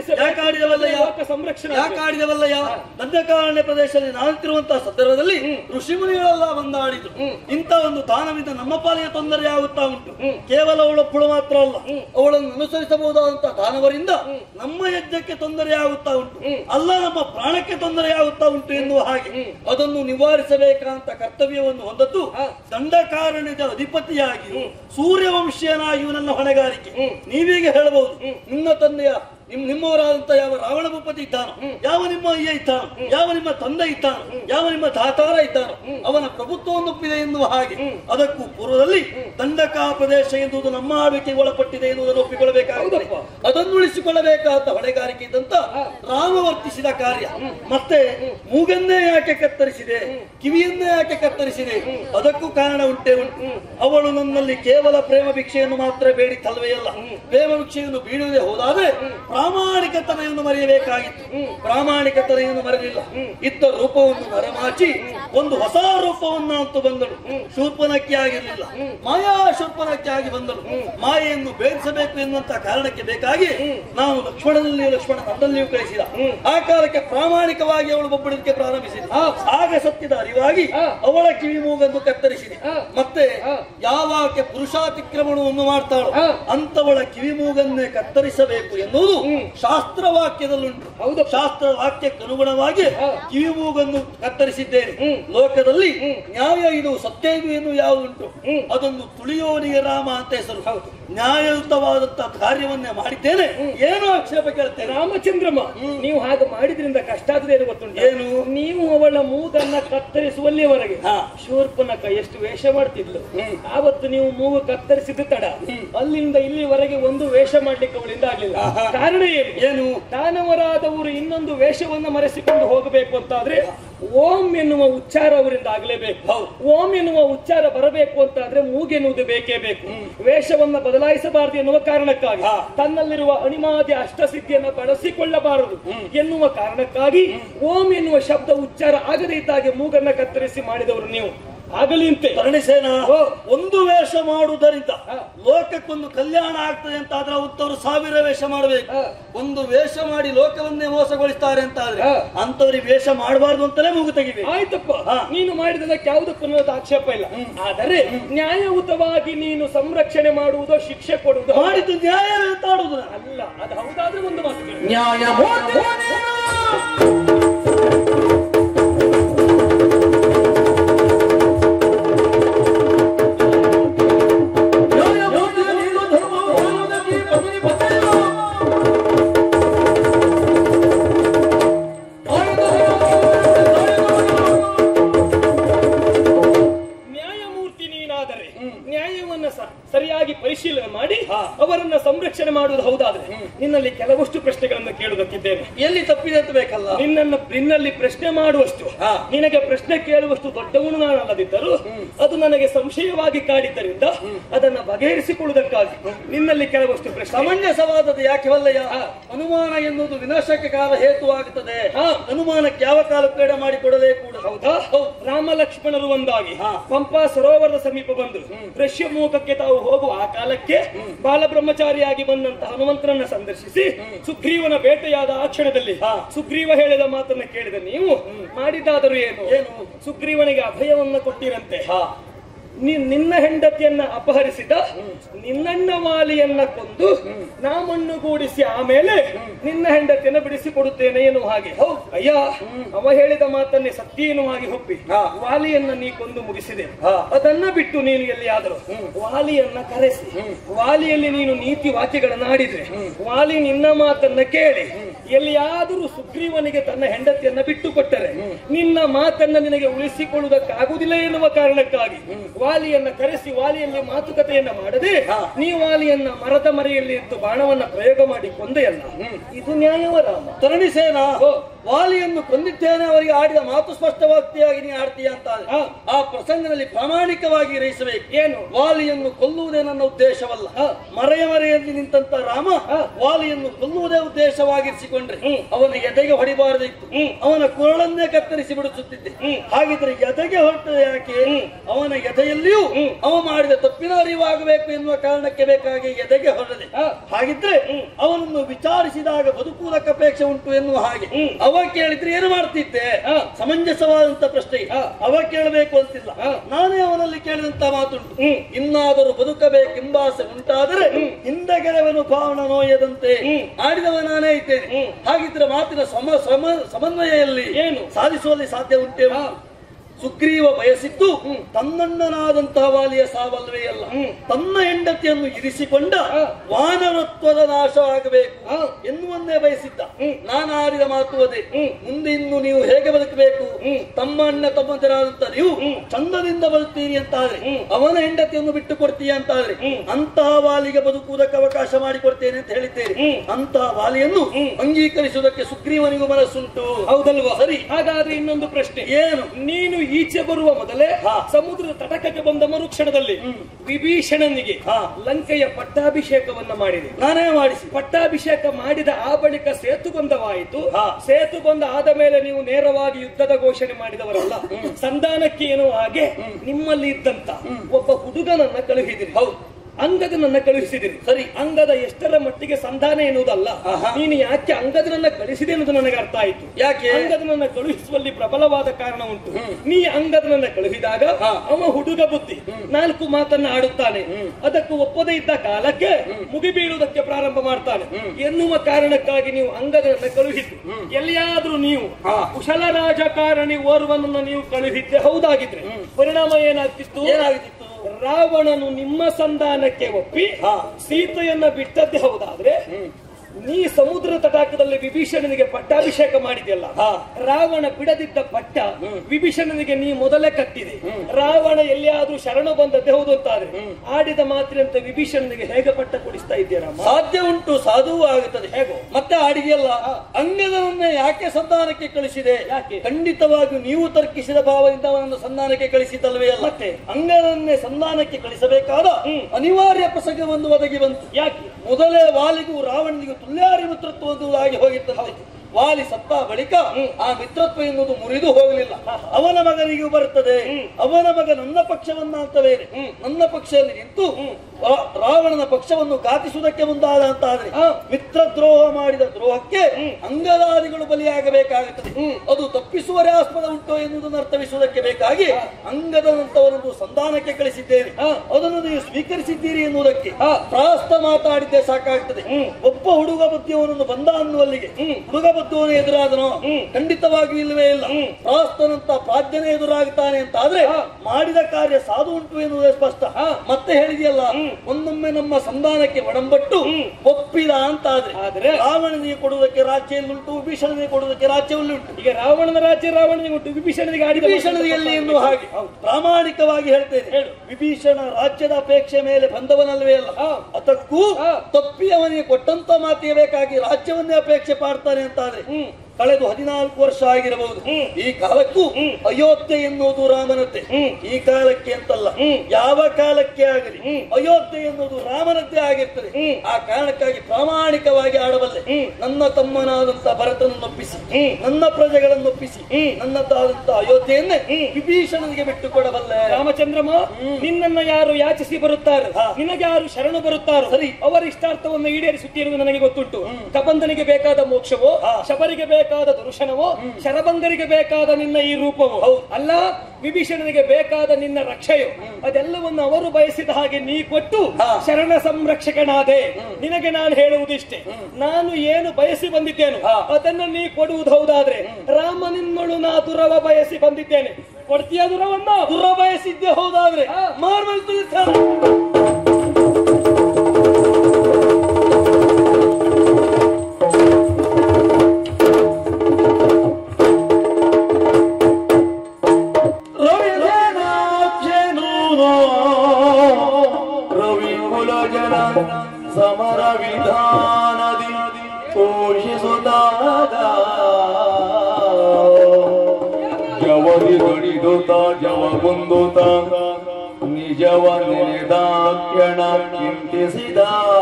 ಯಾಕಾಡಿದವಲ್ಲಯ್ಯ? ದಂಡಕಾರಣ್ಯ ಪ್ರದೇಶದಲ್ಲಿ ನಾನಿರುವಂತಹ ಸಂದರ್ಭದಲ್ಲಿ ಋಷಿಮುನಿಗಳೆಲ್ಲ ಬಂದಾಡಿದ್ರು. ಇಂಥ ಒಂದು ದಾನವಿಂದ ನಮ್ಮ ಪಾಲಿಗೆ ತೊಂದರೆ ಆಗುತ್ತಾ ಉಂಟು. ಕೇವಲ ಅವಳೊಬ್ಬಳು ಮಾತ್ರ ಅಲ್ಲ, ಅವಳನ್ನು ಅನುಸರಿಸಬಹುದಾದಂತಹ ದಾನವರಿಂದ ನಮ್ಮ ಯಜ್ಞಕ್ಕೆ ತೊಂದರೆ ಆಗುತ್ತಾ ಉಂಟು, ಅಲ್ಲ ನಮ್ಮ ಪ್ರಾಣಕ್ಕೆ ತೊಂದರೆ ಆಗುತ್ತಾ ಉಂಟು ಎನ್ನುವ ಹಾಗೆ ಅದನ್ನು ನಿವಾರಿಸಬೇಕಂತ ಕರ್ತವ್ಯವನ್ನು ಹೊಂದದ್ದು ದಂಡಕಾರಣ್ಯದ ಅಧಿಪತಿಯಾಗಿಯೂ ಸೂರ್ಯವಂಶೀಯನಾಗಿಯೂ ನನ್ನ ಹೊಣೆಗಾರಿಕೆ. ನೀವೀಗ ಹೇಳಬಹುದು, ನಿನ್ನ ತಂದೆಯ ನಿಮ್ಮವರಾದಂತ ಯಾವ ರಾವಣ ಭೂಪತಿ ಇದ್ದಾನೋ, ಯಾವ ನಿಮ್ಮ ಅಯ್ಯ ಇದ್ದಾನೋ, ಯಾವ ನಿಮ್ಮ ತಂದೆ ಇದ್ದಾನೋ, ಯಾವ ನಿಮ್ಮ ದಾತಾರ ಇದ್ದಾನೋ ಅವನ ಪ್ರಭುತ್ವವನ್ನು ಒಪ್ಪಿದೆ ಎನ್ನುವ ಹಾಗೆ ಅದಕ್ಕೂ ಪೂರ್ವದಲ್ಲಿ ದಂಡಕಾ ಪ್ರದೇಶ ಎನ್ನುವುದು ನಮ್ಮ ಆಳ್ವಿಕೆಗೆ ಒಳಪಟ್ಟಿದೆ ಎನ್ನುವುದನ್ನು ಒಪ್ಪಿಕೊಳ್ಳಬೇಕಾಗುತ್ತದೆ. ಅದನ್ನು ಉಳಿಸಿಕೊಳ್ಳಬೇಕಾದ ಹೊಣೆಗಾರಿಕೆ ಇದ್ದಂತ ರಾಮ ವರ್ತಿಸಿದ ಕಾರ್ಯ. ಮತ್ತೆ ಮೂಗನ್ನೇ ಯಾಕೆ ಕತ್ತರಿಸಿದೆ, ಕಿವಿಯನ್ನೇ ಯಾಕೆ ಕತ್ತರಿಸಿದೆ, ಅದಕ್ಕೂ ಕಾರಣ ಉಂಟೇ ಉಂಟು. ಅವಳು ನನ್ನಲ್ಲಿ ಕೇವಲ ಪ್ರೇಮ ಭಿಕ್ಷೆಯನ್ನು ಮಾತ್ರ ಬೇಡಿತಲ್ವೇ ಅಲ್ಲ, ಪ್ರೇಮ ಭಿಕ್ಷೆಯನ್ನು ಬೀಳುವುದೇ ಹೋದಾದ್ರೆ ಪ್ರಾಮಾಣಿಕತನೆಯನ್ನು ಮರೆಯಬೇಕಾಗಿತ್ತು. ಪ್ರಾಮಾಣಿಕತನೆಯನ್ನು ಮರೆಯಲಿಲ್ಲ. ಇದ್ದ ರೂಪವನ್ನು ಮರೆಮಾಚಿ ಒಂದು ಹೊಸ ರೂಪವನ್ನ ಅಂತೂ ಬಂದಳು. ಶೂರ್ಪನಖಿ ಆಗಿರಲಿಲ್ಲ, ಮಾಯಾ ಶೂರ್ಪನಖಿ ಆಗಿ ಬಂದಳು. ಮಾಯೆಯನ್ನು ಭೇದಿಸಬೇಕು ಎನ್ನುವಂತಹ ಕಾರಣಕ್ಕೆ ಬೇಕಾಗಿ ನಾವು ಲಕ್ಷ್ಮಣ ನನ್ನಲ್ಲಿಯೂ ಕಳಿಸಿದ. ಆ ಕಾಲಕ್ಕೆ ಪ್ರಾಮಾಣಿಕವಾಗಿ ಅವಳು ಒಬ್ಬಳಿಕೆ ಪ್ರಾರಂಭಿಸಿದ. ಆಗ ಸತ್ಯದ ಅರಿವಾಗಿ ಅವಳ ಕಿವಿ ಮೂಗನ್ನು ಕತ್ತರಿಸಿದೆ. ಮತ್ತೆ ಯಾವಾಕೆ ಪುರುಷಾತಿಕ್ರಮಣವನ್ನು ಮಾಡ್ತಾಳೋ ಅಂತವಳ ಕಿವಿ ಮೂಗನ್ನೇ ಕತ್ತರಿಸಬೇಕು ಎನ್ನುವುದು ಶಾಸ್ತ್ರ ವಾಕ್ಯದಲ್ಲುಂಟು. ಹೌದು, ಶಾಸ್ತ್ರ ವಾಕ್ಯಕ್ಕೆ ಅನುಗುಣವಾಗಿ ಕಿವಿ ಮೂಗನ್ನು ಕತ್ತರಿಸಿದ್ದೇನೆ. ಲೋಕದಲ್ಲಿ ನ್ಯಾಯ ಇದು, ಸತ್ಯ ಇದು ಎಂದು ಯಾವುದುಂಟು ಅದನ್ನು ತುಳಿಯೋನಿಗೆ ರಾಮ ಅಂತ ಹೆಸರು. ಹೌದು, ನ್ಯಾಯಯುತವಾದಂತಹ ಕಾರ್ಯವನ್ನೇ ಮಾಡಿದ್ದೇನೆ, ಏನು ಆಕ್ಷೇಪ ಕೇಳುತ್ತೇನೆ. ರಾಮಚಂದ್ರಮ್ಮ, ನೀವು ಹಾಗೆ ಮಾಡಿದ್ರಿಂದ ಕಷ್ಟ ಆದ್ರೆ ಗೊತ್ತುಂಟು. ಏನು? ನೀವು ಅವಳ ಮೂಗನ್ನ ಕತ್ತರಿಸುವಲ್ಲಿವರೆಗೆ ಶೂರ್ಪನಖ ಎಷ್ಟು ವೇಷ ಮಾಡ್ತಿದ್ಲು. ಆವತ್ತು ನೀವು ಮೂಗು ಕತ್ತರಿಸಿದ್ದು ತಡ, ಅಲ್ಲಿಂದ ಇಲ್ಲಿವರೆಗೆ ಒಂದು ವೇಷ ಮಾಡ್ಲಿಕ್ಕೆ ಅವಳಿಂದ ಆಗ್ಲಿಲ್ಲ. ಕಾರಣ ಏನು? ದಾನವರಾದವರು ಇನ್ನೊಂದು ವೇಷವನ್ನು ಮರೆಸಿಕೊಂಡು ಹೋಗಬೇಕು ಅಂತಾದ್ರೆ ಓಂ ಎನ್ನುವ ಉಚ್ಚಾರ ಅವರಿಂದ ಆಗಲೇಬೇಕು. ಓಂ ಎನ್ನುವ ಉಚ್ಚಾರ ಬರಬೇಕು ಅಂತಾದ್ರೆ ಮೂಗೆನ್ನುವುದು ಬೇಕೇ ಬೇಕು. ವೇಷವನ್ನ ಬದಲಾಯಿಸಬಾರದು ಎನ್ನುವ ಕಾರಣಕ್ಕಾಗಿ, ತನ್ನಲ್ಲಿರುವ ಅಣಿಮಾದಿ ಅಷ್ಟಸಿದ್ಧಿಯನ್ನು ಬಳಸಿಕೊಳ್ಳಬಾರದು ಎನ್ನುವ ಕಾರಣಕ್ಕಾಗಿ ಓಂ ಎನ್ನುವ ಶಬ್ದ ಉಚ್ಚಾರ ಆಗದೇ ಇದ್ದಾಗೆ ಮೂಗನ್ನ ಕತ್ತರಿಸಿ ಮಾಡಿದವರು ನೀವು. ಆಗಲಿಂತೆ ತರಣಿಸೇನ ಒಂದು ವೇಷ ಮಾಡುವುದರಿಂದ ಲೋಕಕ್ಕೊಂದು ಕಲ್ಯಾಣ ಆಗ್ತದೆ ಅಂತ ಆದ್ರೆ ಅವತ್ತವರು 1000 ವೇಷ ಮಾಡಬೇಕು. ಒಂದು ವೇಷ ಮಾಡಿ ಲೋಕವನ್ನೇ ಮೋಸಗೊಳಿಸ್ತಾರೆ ಅಂತ ಆದ್ರೆ ಅಂತವ್ರಿಗೆ ವೇಷ ಮಾಡಬಾರ್ದು ಅಂತಲೇ ಮೂಗು ತೆಗಿಬೇಕು. ಆಯ್ತಪ್ಪ, ನೀನು ಮಾಡಿದಕ್ಕೆ ಯಾವುದಕ್ಕೂ ಆಕ್ಷೇಪ ಇಲ್ಲ. ಆದರೆ ನ್ಯಾಯಯುತವಾಗಿ ನೀನು ಸಂರಕ್ಷಣೆ ಮಾಡುವುದೋ ಶಿಕ್ಷೆ ಕೊಡುವುದೋ ಮಾಡಿದ್ದು ನ್ಯಾಯ ಆಡುವುದು ಅಲ್ಲ. ಅದು ಹೌದಾದ್ರೆ ಒಂದು ಮಾತು ನ್ಯಾಯ ಮಾಡುವುದು ಹೌದಾದ್ರೆ ನಿನ್ನಲ್ಲಿ ಕೆಲವಷ್ಟು ಪ್ರಶ್ನೆಗಳನ್ನು ಕೇಳುವುದಕ್ಕಿದ್ದೇನೆ. ಎಲ್ಲಿ ತಪ್ಪಿದೆ ಅಂತ ಬೇಕಲ್ಲ. ನಿನ್ನಲ್ಲಿ ಪ್ರಶ್ನೆ ಮಾಡುವಷ್ಟು, ನಿನಗೆ ಪ್ರಶ್ನೆ ಕೇಳುವಷ್ಟು ದೊಡ್ಡವನು ನಾನಲ್ಲದಿದ್ದರೂ ಅದು ನನಗೆ ಸಂಶಯವಾಗಿ ಕಾಡಿದ್ದರಿಂದ ಅದನ್ನ ಬಗೆಹರಿಸಿಕೊಳ್ಳುವುದಕ್ಕಾಗಿ ನಿನ್ನಲ್ಲಿ ಕೆಲವಷ್ಟು ಪ್ರಶ್ನೆ. ಸಮಂಜಸವಾದದ್ದು ಯಾಕೆ ವಲ್ಲಯ್ಯ? ಅನುಮಾನ ಎನ್ನುವುದು ವಿನಾಶಕ್ಕೆ ಕಾಲ ಹೇತುವಾಗುತ್ತದೆ. ಅನುಮಾನಕ್ಕೆ ಯಾವ ಕಾಲ ಬೇಡ ಮಾಡಿಕೊಡಲೇ ಕೂಡ. ಹೌದಾ? ರಾಮ ಲಕ್ಷ್ಮಣರು ಒಂದಾಗಿ ಪಂಪಾ ಸರೋವರದ ಸಮೀಪ ಬಂದರು. ಋಷ್ಯಮೂಕಕ್ಕೆ ತಾವು ಹೋಗುವ ಆ ಕಾಲಕ್ಕೆ ಬಾಲಬ್ರಹ್ಮಚಾರಿಯಾಗಿ ಬಂದಂತಹ ಹನುಮಂತನನ್ನ ಸಂದರ್ಶಿಸಿ ಸುಗ್ರೀವನ ಬೇಟೆಯಾದ ಆ ಕ್ಷಣದಲ್ಲಿ ಸುಗ್ರೀವ ಹೇಳಿದ ಮಾತನ್ನ ಕೇಳಿದ ನೀವು ಮಾಡಿದ್ದಾದರೂ ಏನು? ಸುಗ್ರೀವನಿಗೆ ಅಭಯವನ್ನ ಕೊಟ್ಟಿರಂತೆ. ನಿನ್ನ ಹೆಂಡತಿಯನ್ನ ಅಪಹರಿಸಿದ ನಿನ್ನಣ್ಣ ವಾಲಿಯನ್ನ ಕೊಂದು ನಾ ಮಣ್ಣುಗೂಡಿಸಿ ಆಮೇಲೆ ನಿನ್ನ ಹೆಂಡತಿಯನ್ನ ಬಿಡಿಸಿಕೊಡುತ್ತೇನೆ ಎನ್ನುವ ಹಾಗೆ. ಅಯ್ಯ, ಅವ ಹೇಳಿದ ಮಾತನ್ನೇ ಸತ್ಯ ಎನ್ನುವ ಹಾಗೆ ಒಪ್ಪಿ ವಾಲಿಯನ್ನ ನೀ ಕೊಂದು ಮುಗಿಸಿದೆ. ಅದನ್ನ ಬಿಟ್ಟು ನೀನು ಎಲ್ಲಿಯಾದರೂ ವಾಲಿಯನ್ನ ಕರೆಸಿ ವಾಲಿಯಲ್ಲಿ ನೀನು ನೀತಿ ವಾಕ್ಯಗಳನ್ನ ಆಡಿದ್ರೆ ವಾಲಿ ನಿನ್ನ ಮಾತನ್ನ ಕೇಳಿ ಎಲ್ಲಿಯಾದರೂ ಸುಗ್ರೀವನಿಗೆ ತನ್ನ ಹೆಂಡತಿಯನ್ನ ಬಿಟ್ಟು ಕೊಟ್ಟರೆ ನಿನ್ನ ಮಾತನ್ನ ನಿನಗೆ ಉಳಿಸಿಕೊಳ್ಳುವುದಕ್ಕಾಗುವುದಿಲ್ಲ ಎನ್ನುವ ಕಾರಣಕ್ಕಾಗಿ ವಾಲಿಯನ್ನ ಕರೆಸಿ ವಾಲಿಯಲ್ಲಿ ಮಾತುಕತೆಯನ್ನ ಮಾಡದೆ ನೀ ವಾಲಿಯನ್ನ ಮರದ ಮರೆಯಲ್ಲಿ ಇಟ್ಟು ಬಾಣವನ್ನ ಪ್ರಯೋಗ ಮಾಡಿ ಕೊಂದೆಯಲ್ಲ. ಇದು ನ್ಯಾಯವ ರಾಮ? ತರಣಿಸೇನ ವಾಲಿಯನ್ನು ಕೊಂದಿದ್ದೇನೆ ಅವರಿಗೆ ಆಡಿದ ಮಾತು ಸ್ಪಷ್ಟವಾಗ್ತಿಯಾಗಿ ನೀ ಆಡ್ತೀಯ ಅಂತ ಆ ಪ್ರಸಂಗದಲ್ಲಿ ಪ್ರಾಮಾಣಿಕವಾಗಿ ಗ್ರಹಿಸಬೇಕು. ಏನು? ವಾಲಿಯನ್ನು ಕೊಲ್ಲುವುದೇ ನನ್ನ ಉದ್ದೇಶವಲ್ಲ. ಮರೆಯಲ್ಲಿ ನಿಂತ ರಾಮ ವಾಲಿಯನ್ನು ಕೊಲ್ಲುವುದೇ ಉದ್ದೇಶವಾಗಿರಿಸಿಕೊಂಡ್ರೆ ಅವನ ಎದೆಗೆ ಹೊಡಿಬಾರದಿತ್ತು. ಅವನ ಕುರಳನ್ನೇ ಕತ್ತರಿಸಿ ಬಿಡಿಸುತ್ತಿದ್ದೆ. ಹಾಗಿದ್ರೆ ಎದೆಗೆ ಹೊರಟದೆ ಯಾಕೆ? ಅವನ ಎದೆಯಲ್ಲಿಯೂ ಅವ ಮಾಡಿದ ತಪ್ಪಿನ ಅರಿವಾಗಬೇಕು ಎನ್ನುವ ಕಾರಣಕ್ಕೆ ಬೇಕಾಗಿ ಎದೆಗೆ ಹೊರದೆ. ಹಾಗಿದ್ರೆ ಅವನನ್ನು ವಿಚಾರಿಸಿದಾಗ ಬದುಕುವುದಕ್ಕೆ ಅಪೇಕ್ಷೆ ಉಂಟು ಎನ್ನುವ ಹಾಗೆ ಅವ ಕೇಳಿದ್ರೆ ಏನು ಮಾಡ್ತಿದ್ದೆ? ಸಮಂಜಸವಾದಂತ ಪ್ರಶ್ನೆ. ಅವ ಕೇಳಬೇಕು ಅಂತಿಲ್ಲ, ನಾನೇ ಅವನಲ್ಲಿ ಕೇಳಿದಂತ ಮಾತುಂಟು. ಇನ್ನಾದರೂ ಬದುಕಬೇಕೆಂಬಾಸೆ ಉಂಟಾದರೆ ಹಿಂದಗೆರವನು ಪಾವನ ನೋಯದಂತೆ ಆಡಿದವ ನಾನೇ ಇದ್ದೇನೆ. ಹಾಗಿದ್ರೆ ಮಾತಿನ ಸಮನ್ವಯಲ್ಲಿ ಏನು ಸಾಧಿಸುವಲ್ಲಿ ಸಾಧ್ಯ ಉಂಟೆ? ಸುಗ್ರೀವ ಬಯಸಿದ್ದು ತನ್ನಣ್ಣನಾದಂತಹ ವಾಲಿಯ ಸಾವಲ್ವೇ ಅಲ್ಲ, ತನ್ನ ಹೆಂಡತಿಯನ್ನು ಇರಿಸಿಕೊಂಡ ವಾನರತ್ವದ ನಾಶವಾಗಬೇಕು ಎನ್ನುವನ್ನೇ ಬಯಸಿದ್ದ. ನಾನು ಆಡಿದ ಮಾತು ಅದೇ. ಮುಂದೆ ಇನ್ನು ನೀವು ಹೇಗೆ ಬದುಕಬೇಕು? ತಮ್ಮ ಅಣ್ಣ ತಮ್ಮಂತರಾದಂತ ನೀವು ಚಂದದಿಂದ ಬದುಕ್ತೀರಿ ಅಂತಾದ್ರೆ ಅವನ ಹೆಂಡತಿಯನ್ನು ಬಿಟ್ಟು ಕೊಡ್ತೀಯ ಅಂತಾದ್ರೆ ಅಂತಹ ವಾಲಿಗೆ ಬದುಕುವುದಕ್ಕೆ ಅವಕಾಶ ಮಾಡಿಕೊಡ್ತೇನೆ ಅಂತ ಹೇಳಿದ್ದೇನೆ. ಅಂತಹ ವಾಲಿಯನ್ನು ಅಂಗೀಕರಿಸುವುದಕ್ಕೆ ಸುಗ್ರೀವನಿಗೂ ಮನಸ್ಸುಂಟು, ಹೌದಲ್ವಾ? ಸರಿ. ಹಾಗಾದ್ರೆ ಇನ್ನೊಂದು ಪ್ರಶ್ನೆ ಏನು? ನೀನು ಈಚೆ ಬರುವ ಮೊದಲೇ ಸಮುದ್ರದ ತಟಕಕ್ಕೆ ಬಂದ ಮರುಕ್ಷಣದಲ್ಲಿ ವಿಭೀಷಣನಿಗೆ ಲಂಕೆಯ ಪಟ್ಟಾಭಿಷೇಕವನ್ನ ಮಾಡಿದೆ. ನಾನೇ ಮಾಡಿಸಿ ಪಟ್ಟಾಭಿಷೇಕ ಮಾಡಿದ ಆ ಬಳಿಕ ಸೇತುಬಂಧವಾಯಿತು. ಸೇತುಬಂಧ ಆದ ಮೇಲೆ ನೀವು ನೇರವಾಗಿ ಯುದ್ಧದ ಘೋಷಣೆ ಮಾಡಿದವರಲ್ಲ. ಸಂಧಾನಕ್ಕೆ ಎನ್ನುವ ಹಾಗೆ ನಿಮ್ಮಲ್ಲಿ ಇದ್ದಂತ ಒಬ್ಬ ಹುಡುಗನನ್ನ ಕಳುಹಿದಿರಿ. ಹೌದು, ಅಂಗದನನ್ನ ಕಳುಹಿಸಿದಿರಿ. ಸರಿ, ಅಂಗದ ಎಷ್ಟರ ಮಟ್ಟಿಗೆ ಸಂಧಾನ ಎನ್ನುವುದಲ್ಲ, ನೀನು ಯಾಕೆ ಅಂಗದನನ್ನ ಕಳಿಸಿದೆ ಅನ್ನೋದು ನನಗೆ ಅರ್ಥ ಆಯ್ತು. ಯಾಕೆ? ಅಂಗದನನ್ನ ಕಳುಹಿಸುವಲ್ಲಿ ಪ್ರಬಲವಾದ ಕಾರಣ ಉಂಟು. ನೀ ಅಂಗದನನ್ನ ಕಳುಹಿದಾಗ ಅವ ಹುಡುಗ ಬುದ್ಧಿ 4 ಮಾತನ್ನ ಆಡುತ್ತಾನೆ. ಅದಕ್ಕೂ ಒಪ್ಪದೇ ಇದ್ದ ಕಾಲಕ್ಕೆ ಮುಗಿಬೀಳುವುದಕ್ಕೆ ಪ್ರಾರಂಭ ಮಾಡ್ತಾನೆ ಎನ್ನುವ ಕಾರಣಕ್ಕಾಗಿ ನೀವು ಅಂಗದನನ್ನ ಕಳುಹಿಸಿ ಎಲ್ಲಿಯಾದ್ರೂ ನೀವು ಕುಶಲ ರಾಜಕಾರಣಿ ಓರ್ವನನ್ನ ನೀವು ಕಳುಹಿದ್ದೆ ಹೌದಾಗಿದ್ರೆ ಪರಿಣಾಮ ಏನಾಗ್ತಿತ್ತು? ರಾವಣನು ನಿಮ್ಮ ಸಂಧಾನಕ್ಕೆ ಒಪ್ಪಿ ಸೀತೆಯನ್ನ ಬಿಟ್ಟದ್ದೇ ಹೌದಾದ್ರೆ ನೀ ಸಮುದ್ರ ತಟಾಕದಲ್ಲಿ ವಿಭೀಷಣನಿಗೆ ಪಟ್ಟಾಭಿಷೇಕ ಮಾಡಿದೆಯಲ್ಲ, ರಾವಣ ಬಿಡದಿದ್ದ ಪಟ್ಟ ವಿಭೀಷಣನಿಗೆ ನೀ ಮೊದಲೇ ಕಟ್ಟಿದೆ. ರಾವಣ ಎಲ್ಲಿಯಾದ್ರೂ ಶರಣು ಬಂದದ್ದೇ ಹೌದು ಅಂತಾದ್ರೆ ಆಡಿದ ಮಾತ್ರಂತೆ ವಿಭೀಷಣನಿಗೆ ಹೇಗೆ ಪಟ್ಟ ಕೊಡಿಸ್ತಾ ಇದ್ದೀರಾ? ಸಾಧ್ಯ ಉಂಟು, ಸಾಧುವು ಆಗುತ್ತದೆ. ಹೇಗೋ ಮತ್ತೆ ಆಡಿದೆಯಲ್ಲ. ಅಂಗದನನ್ನೇ ಯಾಕೆ ಸಂಧಾನಕ್ಕೆ ಕಳಿಸಿದೆ? ಯಾಕೆ? ಖಂಡಿತವಾಗಿಯೂ ನೀವು ತರ್ಕಿಸಿದ ಭಾವದಿಂದ ಅವನನ್ನು ಸಂಧಾನಕ್ಕೆ ಕಳಿಸಿದ್ದಲ್ವೇ ಅಲ್ಲ. ಮತ್ತೆ ಅಂಗದನ್ನೇ ಸಂಧಾನಕ್ಕೆ ಕಳಿಸಬೇಕಾದ ಅನಿವಾರ್ಯ ಪ್ರಸಂಗವನ್ನು ಒದಗಿ ಬಂತು. ಯಾಕೆ? ಮೊದಲೇ ವಾಲಿಗೂ ರಾವಣನಿಗೂ ತುಲ್ಯಾರಿ ಮಿತ್ರತ್ವವಾಗಿ ಹೋಗಿತ್ತು. ವಾಲಿ ಸತ್ತ ಬಳಿಕ ಆ ಮಿತ್ರತ್ವ ಎನ್ನುವುದು ಮುರಿದು ಹೋಗಲಿಲ್ಲ. ಅವನ ಮಗನಿಗೂ ಬರುತ್ತದೆ. ಅವನ ಮಗ ನನ್ನ ಪಕ್ಷವನ್ನ ಅಂತ ಬೇರೆ ನನ್ನ ಪಕ್ಷದಲ್ಲಿ ನಿಂತು ರಾವಣನ ಪಕ್ಷವನ್ನು ಘಾತಿಸುವುದಕ್ಕೆ ಮುಂದಾದ ಅಂತಾದ್ರೆ ಮಿತ್ರ ದ್ರೋಹ ಮಾಡಿದ ದ್ರೋಹಕ್ಕೆ ಅಂಗದಾದಿಗಳು ಬಲಿಯಾಗಬೇಕಾಗುತ್ತದೆ. ಅದು ತಪ್ಪಿಸುವರೇ ಆಸ್ಪದ ಉಂಟು ಎನ್ನುವುದನ್ನು ಅರ್ಥವಿಸುವುದಕ್ಕೆ ಬೇಕಾಗಿ ಅಂಗದಂತವರನ್ನು ಸಂಧಾನಕ್ಕೆ ಕಳಿಸಿದ್ದೇನೆ. ಅದನ್ನು ನೀವು ಸ್ವೀಕರಿಸಿದ್ದೀರಿ ಎನ್ನುವುದಕ್ಕೆ ಪ್ರಾಸ್ತ ಮಾತಾಡಿದ್ದೇ ಸಾಕಾಗ್ತದೆ. ಒಬ್ಬ ಹುಡುಗ ಬುದ್ಧಿಯವನನ್ನು ಬಂದ ಅನ್ನುವಲ್ಲಿಗೆ ಹುಡುಗ ಮಧ್ವನೇ ಎದುರಾದನೋ? ಖಂಡಿತವಾಗಿ ಇಲ್ಲವೇ ಇಲ್ಲ. ಪ್ರಾಸ್ತನಂತ ಪ್ರಾಜ್ಞನೇ ಎದುರಾಗ್ತಾನೆ ಅಂತ ಆದ್ರೆ ಮಾಡಿದ ಕಾರ್ಯ ಸಾಧು ಉಂಟು ಎನ್ನುವುದೇ ಸ್ಪಷ್ಟ. ಮತ್ತೆ ಹೇಳಿದೆಯಲ್ಲ, ಒಂದೊಮ್ಮೆ ನಮ್ಮ ಸಂಧಾನಕ್ಕೆ ಒಡಂಬಟ್ಟು ಒಪ್ಪಿದ ಅಂತ ಆದ್ರೆ ರಾವಣನಿಗೆ ಕೊಡುವುದಕ್ಕೆ ರಾಜ್ಯ ಉಂಟು, ವಿಭೀಷಣನಿಗೆ ಕೊಡುವುದಕ್ಕೆ ರಾಜ್ಯದಲ್ಲಿ ಉಂಟು. ಈಗ ರಾವಣನ ರಾಜ್ಯ ರಾವಣನಿಗೆ ಉಂಟು, ವಿಭೀಷಣನಿಗೆ ಎಲ್ಲಿ ಎನ್ನುವ ಹಾಗೆ ಪ್ರಾಮಾಣಿಕವಾಗಿ ಹೇಳ್ತೇನೆ, ವಿಭೀಷಣ ರಾಜ್ಯದ ಅಪೇಕ್ಷೆ ಮೇಲೆ ಬಂದವನಲ್ವೇ ಅಲ್ಲ. ಅದಕ್ಕೂ ತಪ್ಪಿ ಅವನಿಗೆ ಕೊಟ್ಟಂತ ಮಾತಿಗೆ ಬೇಕಾಗಿ ರಾಜ್ಯವನ್ನೇ ಅಪೇಕ್ಷೆ ಮಾಡ್ತಾನೆ ಅಂತಾದ್ರೆ ಕಳೆದು 14 ವರ್ಷ ಆಗಿರಬಹುದು. ಈ ಕಾಲಕ್ಕೂ ಅಯೋಧ್ಯೆ ಎನ್ನುವುದು ರಾಮನದ್ದೇ. ಈ ಕಾಲಕ್ಕೆ ಅಂತಲ್ಲ, ಯಾವ ಕಾಲಕ್ಕೆ ಆಗಲಿ ಅಯೋಧ್ಯೆ ಎನ್ನುವುದು ರಾಮನದ್ದೇ ಆಗಿರ್ತದೆ. ಆ ಕಾರಣಕ್ಕಾಗಿ ಪ್ರಾಮಾಣಿಕವಾಗಿ ಆಡಬಲ್ಲೆ. ನನ್ನ ತಮ್ಮನಾದಂತ ಭರತನನ್ನೊಪ್ಪಿಸಿ, ನನ್ನ ಪ್ರಜೆಗಳನ್ನೊಪ್ಪಿಸಿ, ನನ್ನದಾದಂತ ಅಯೋಧ್ಯೆಯನ್ನೇ ವಿಭೀಷಣನಿಗೆ ಬಿಟ್ಟು ಕೊಡಬಲ್ಲೆ. ರಾಮಚಂದ್ರಮ, ನಿನ್ನನ್ನ ಯಾರು ಯಾಚಿಸಿ ಬರುತ್ತಾರೆ, ನಿನಗೆ ಯಾರು ಶರಣು ಬರುತ್ತಾರೋ ಸರಿ, ಅವರ ಇಷ್ಟಾರ್ಥವನ್ನು ಈಡೇರಿಸುತ್ತಿರುವುದು ನನಗೆ ಗೊತ್ತುಂಟು. ಕಬಂಧನಿಗೆ ಬೇಕಾದ ಮೋಕ್ಷವೋ, ಶಬರಿಗೆ ಬೇಕಾದ ದರ್ಶನವೋ, ಶರಭಂಗರಿಗೆ ಬೇಕಾದ ನಿನ್ನ ಈ ರೂಪವೋ ಅಲ್ಲ, ವಿಭೀಷಣನಿಗೆ ಬೇಕಾದ ನಿನ್ನ ರಕ್ಷೆಯೋ, ಅದೆಲ್ಲವನ್ನು ಅವರು ಬಯಸಿದ ಹಾಗೆ ನೀ ಕೊಟ್ಟು ಶರಣ ಸಂರಕ್ಷಕನಾದೆ. ನಿನಗೆ ನಾನು ಹೇಳುವುದಿಷ್ಟೇ, ನಾನು ಏನು ಬಯಸಿ ಬಂದಿದ್ದೇನು ಅದನ್ನು ನೀ ಕೊಡುವುದು ಹೌದಾದ್ರೆ, ರಾಮ ನಿನ್ನಳು ನಾ ದುರವ ಬಯಸಿ ಬಂದಿದ್ದೇನೆ, ಕೊಡ್ತೀಯ ದುರವನ್ನ? ದುರ ಬಯಸಿದ್ದೆ ಹೌದಾದ್ರೆ ಮಾರ್ಬಲ್ ತುಳಿತಾರೆ. ಸಮರ ವಿಧಾನದಿ ತೋಷಿಸುತ್ತಾಗ ಜವರಿ ಗಡಿದುತ ಜವಗುಂದುತ ನಿಜವ ನೆನೆದಾಕ್ಷಣ ಚಿಂತಿಸಿದ